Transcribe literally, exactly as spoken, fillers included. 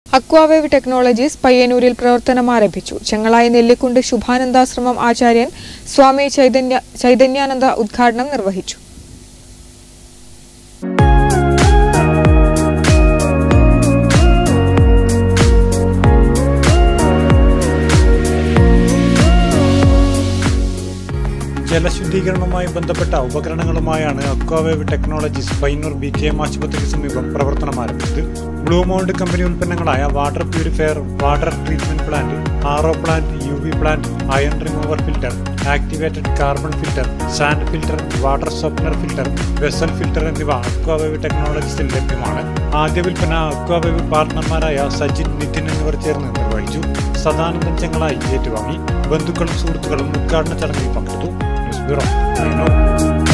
Aquawave Technologies Payyanuril പ്രവർത്തനം ആരംഭിച്ചു. ചെങ്ങളായി നെല്ലിക്കുണ്ട് ശുഭാനന്ദാശ്രമം ആചാര്യൻ സ്വാമി ചൈതന്യ ചൈതന്യാനന്ദ ഉദ്ഘാടനം നിർവഹിച്ചു. ജലശുദ്ധീകരണവുമായി ബന്ധപ്പെട്ട ഉപകരണങ്ങളുമായാണ് Aquawave technologies Payyannur B K M ആശുപത്രിക്ക് സമീപം പ്രവർത്തനം ആരംഭിച്ചത്. ബ്ലൂ മൗണ്ട് കമ്പനി ഉൽപ്പന്നങ്ങളായ water purifier, water treatment plant, R O plant, U V plant, iron remover filter, activated carbon filter, sand filter, water softener filter, vessel filter എന്നിവ Aquawave ടെക്നോളജീസിൽ ലഭ്യമാണ്. ആദ്യ വിൽപ്പന അക്വാവേവ് പാർട്ണർമാരായ സജിൻ, നിതിൻ എന്നിവർ ചേർന്ന് നിർവഹിച്ചു. സദാനന്ദൻ ചെങ്ങളായി ഏറ്റുവാങ്ങി. ബന്ധുക്കളും സുഹൃത്തുക്കളും ഉദ്ഘാടന ചടങ്ങിൽ പങ്കെടുത്തു. News bureau.